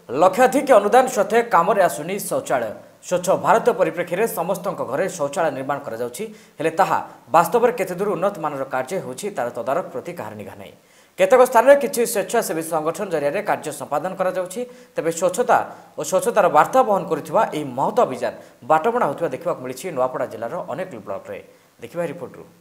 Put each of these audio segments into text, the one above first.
लक्षाधिक अनुदान सत्वे काम आसुनी शौचालय स्वच्छ भारत परिप्रेक्षी में समस्त घरे शौचालय निर्माण करा वास्तव में केते दूर उन्नत मानर कार्य होछि तार तदारक प्रति कहार निघा नहीं। केतक स्थान में किसी स्वेच्छासेवी संगठन जरिया कार्य संपादन करा तेज स्वच्छता और स्वच्छतार वार्ता बहन करुवा यह महत अभियान बाटबणा होता देखा मिली नुआपड़ा जिलार अनेक ब्लॉक रे। देखिबा रिपोर्ट रू।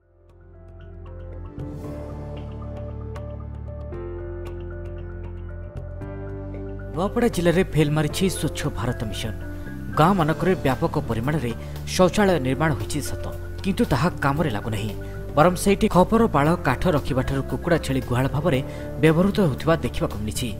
नुआपड़ा जिले में फेल मारी स्वच्छ भारत मिशन। गाँव मानक व्यापक परिमाण में शौचालय निर्माण होती सत किंतु ताहा काम लागू नहीं। बरम से खपर बाड़ काठ रखा कुकुड़ा छेली गुहाल भाव में व्यवहृत होता देखा मिली।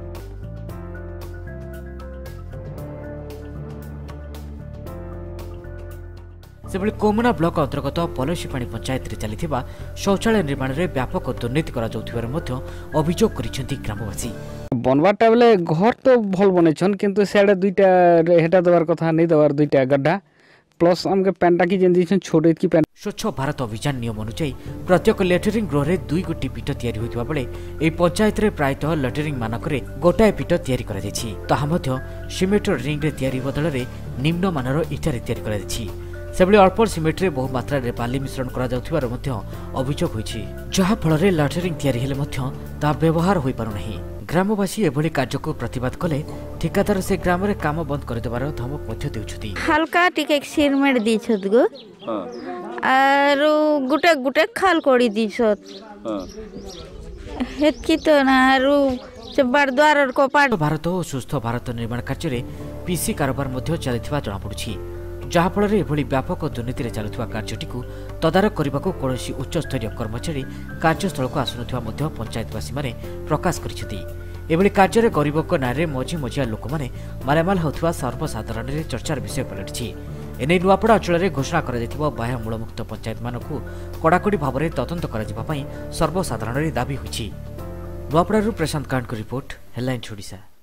सेभली कोमुना ब्लॉक अंतर्गत पलसीपाणी पंचायत चली शौचालय निर्माण में व्यापक दुर्नीति अभियोग कर ग्रामवासी। बनवाटा बेले घर तो भल बनईछन किंतु सियाड़े दुईटा हेटा देवार कथा नहीं देवार दुईटा गड्ढा प्लस आमके पैंटा की जेन दीछन छोटे की पैंट। स्वच्छ भारत अभियान नियम अनुसार प्रत्येक लेटरिंग गृह में 2 गोटी पीठ तैयारी होइतबा बेले एई पंचायत रे प्रायतः लेटरिंग मानक रे गोटाए पीठ तैयारी करा जायछि। ताहा मध्य सिमेंट रिंग रे तैयारी बदल रे निम्न मानर इटा रे तैयारी करा जायछि। सेबली अल्प सिमेंट रे बहु मात्रा रे बाली मिश्रण करा जाउथिबार मध्य अभियोग होइछि जहा फल रे लेटरिंग तैयारी हेले मध्य ता व्यवहार होई पारु नहीं। ग्रामवासी एभली कार्य को प्रतिवाद कले ठिकादार से ग्राम रे काम बंद कर देबार धमक मध्य देउछथि। हल्का टिके सिमेंट दिछत गो आरो गुटे गुटे खाल कोड़ी दिछत हेतकी तो ना आरो चबार द्वार को पाट भारत और सुस्थ भारत निर्माण कार्य रे पीसी कारोबार मध्य चलिथिबा जणा पडुछि जहा फल रे एभली व्यापक दुर्नीति रे चलुथिबा कार्यटिकु तदारक करबाको कोनोसी उच्च स्तरीय कर्मचारी कार्यस्थल को आसुनथिबा मध्य पंचायतवासी माने प्रकाश करिसेथि। एभली कार्य रे गरीबक नारे मझी मझिया लोक माने मालामाल होथुवा सर्वसाधारण रे चर्चार विषय पलटिछि। एने नुआपड़ा अंचल रे घोषणा करा जायथिबा बाह्य मूलमुक्त पंचायत मानकु कड़ाकड़ी भाव में तदंत करा जिबा पई सर्वसाधारण रे दाबी होइछि। नुआपड़ा रु प्रशांत कांड को रिपोर्ट हेडलाइन ओडिशा।